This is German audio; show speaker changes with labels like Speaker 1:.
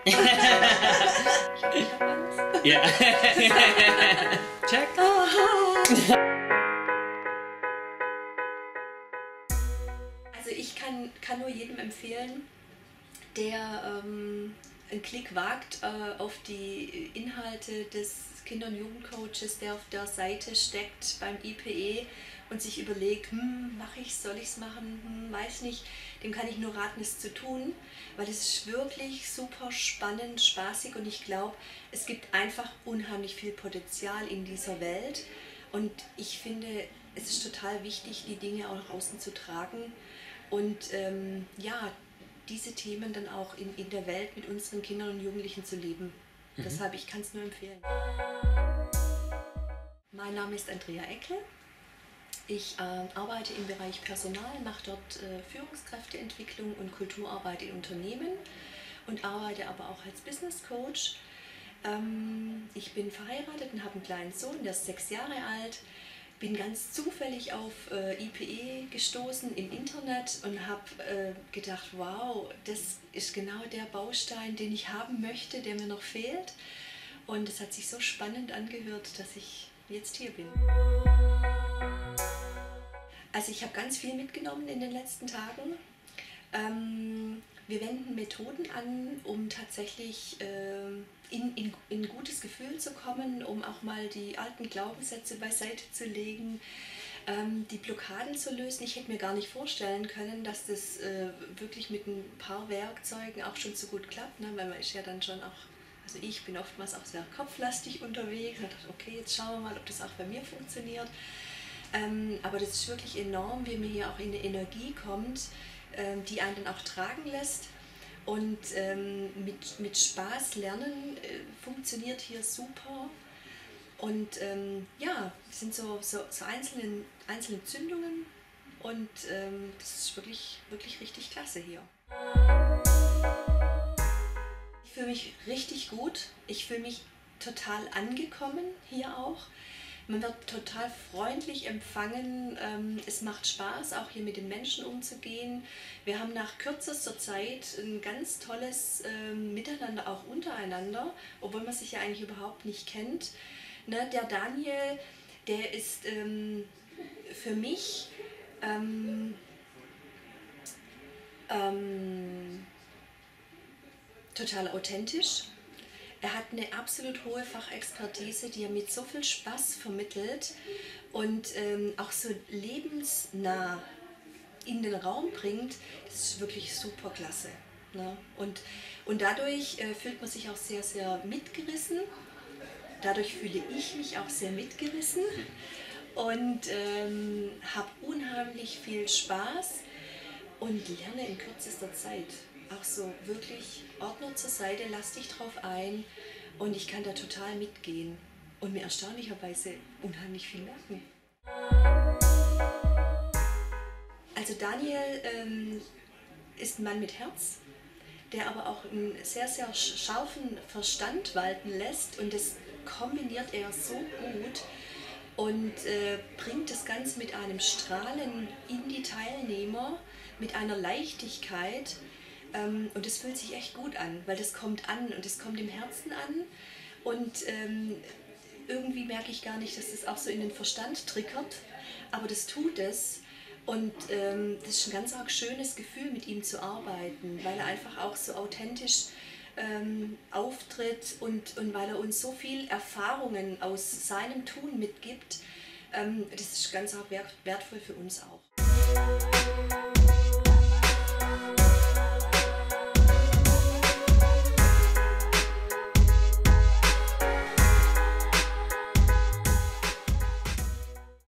Speaker 1: Ich hab alles.
Speaker 2: Ja. Check.
Speaker 1: Also ich kann nur jedem empfehlen, der einen Klick wagt auf die Inhalte des Kinder- und Jugendcoaches, der auf der Seite steckt beim IPE und sich überlegt, mache ich, soll ich es machen, weiß nicht, dem kann ich nur raten, es zu tun, weil es ist wirklich super spannend, spaßig und ich glaube, es gibt einfach unheimlich viel Potenzial in dieser Welt und ich finde, es ist total wichtig, die Dinge auch nach außen zu tragen und ja, diese Themen dann auch in der Welt mit unseren Kindern und Jugendlichen zu leben. Deshalb, ich kann es nur empfehlen. Mein Name ist Andrea Eckel. Ich arbeite im Bereich Personal, mache dort Führungskräfteentwicklung und Kulturarbeit in Unternehmen und arbeite aber auch als Business Coach. Ich bin verheiratet und habe einen kleinen Sohn, der ist 6 Jahre alt. Bin ganz zufällig auf IPE gestoßen im Internet und habe gedacht, wow, das ist genau der Baustein, den ich haben möchte, der mir noch fehlt. Und es hat sich so spannend angehört, dass ich jetzt hier bin. Also ich habe ganz viel mitgenommen in den letzten Tagen. Wir wenden Methoden an, um tatsächlich in ein gutes Gefühl zu kommen, um auch mal die alten Glaubenssätze beiseite zu legen, die Blockaden zu lösen. Ich hätte mir gar nicht vorstellen können, dass das wirklich mit ein paar Werkzeugen auch schon so gut klappt, ne? Weil man ist ja dann schon auch, also ich bin oftmals auch sehr kopflastig unterwegs und dachte, okay, jetzt schauen wir mal, ob das auch bei mir funktioniert. Aber das ist wirklich enorm, wie man hier auch in eine Energie kommt, die einen dann auch tragen lässt. Und mit Spaß lernen funktioniert hier super. Und ja, es sind so einzelne Zündungen und das ist wirklich, wirklich richtig klasse hier. Ich fühle mich richtig gut, ich fühle mich total angekommen hier auch. Man wird total freundlich empfangen, es macht Spaß, auch hier mit den Menschen umzugehen. Wir haben nach kürzester Zeit ein ganz tolles Miteinander auch untereinander, obwohl man sich ja eigentlich überhaupt nicht kennt. Ne, der Daniel, der ist für mich total authentisch. Er hat eine absolut hohe Fachexpertise, die er mit so viel Spaß vermittelt und auch so lebensnah in den Raum bringt. Das ist wirklich super klasse. Ne? Und dadurch fühlt man sich auch sehr, sehr mitgerissen. Dadurch fühle ich mich auch sehr mitgerissen und habe unheimlich viel Spaß und lerne in kürzester Zeit. Auch so wirklich Ordner zur Seite, lass dich drauf ein und ich kann da total mitgehen und mir erstaunlicherweise unheimlich viel merken. Also Daniel ist ein Mann mit Herz, der aber auch einen sehr, sehr scharfen Verstand walten lässt und das kombiniert er so gut und bringt das Ganze mit einem Strahlen in die Teilnehmer, mit einer Leichtigkeit und das fühlt sich echt gut an, weil das kommt an und das kommt im Herzen an und irgendwie merke ich gar nicht, dass das auch so in den Verstand triggert, aber das tut es. Und das ist ein ganz arg schönes Gefühl, mit ihm zu arbeiten, weil er einfach auch so authentisch auftritt und weil er uns so viel Erfahrungen aus seinem Tun mitgibt. Das ist ganz arg wertvoll für uns auch.